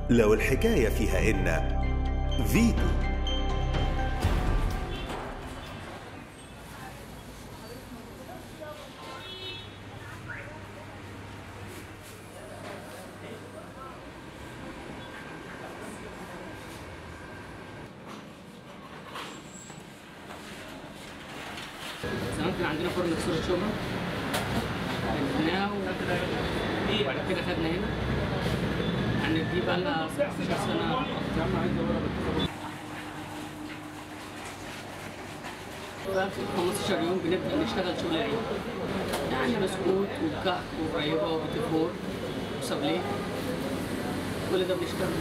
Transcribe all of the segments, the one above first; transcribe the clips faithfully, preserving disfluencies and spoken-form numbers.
لو الحكاية فيها إن فيتو. زمان كان عندنا فرن في سورة شبرا، جبناه وبعد كده خدنا هنا. يعني دي بقى لها ستاشر سنة. في خمستاشر يوم بنبدأ نشتغل شغل العيد، يعني بسكوت وكحك وقريبة وبتفور وسابليه، كل ده بنشتغل.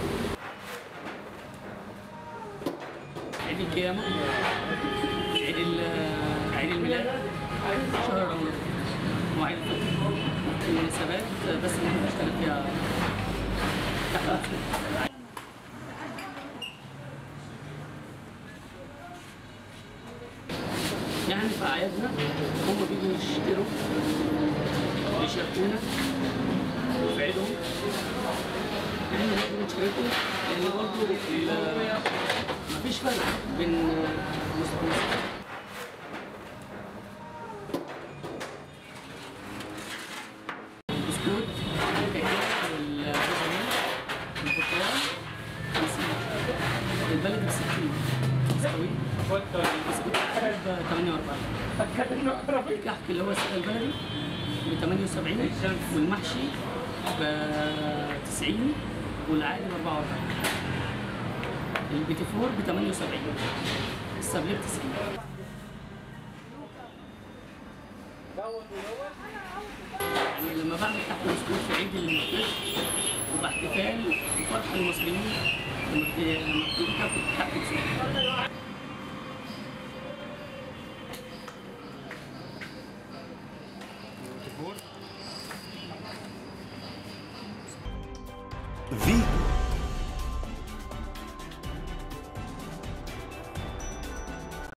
عيد القيامة، عيد عيد الميلاد، شهر رمضان، وعيد الفطر، المناسبات بس اللي احنا بنشتغل فيها تحت. يعني في أعيادنا هم بيجوا يشتروا يشاركونا في عيدهم، احنا برضه بنشاركهم، لأن برضه مفيش فرق بين المسلمين. البسكوت والبشاميل والبرتقال خمسين، البلدي بستين، البسكويت ب تمانية وأربعين، الكحك اللي هو السادة البلدي ب تمانية وسبعين، والمحشي ب تسعين، والعادي ب أربعة وأربعين، البيتيفور ب تمانية وسبعين، السابليه ب تسعين. يعني لما بعمل تحت بسكوت في عيد الميلاد وباحتفال وفرح المصريين لما بتيجي تاكل تحت بسكوت.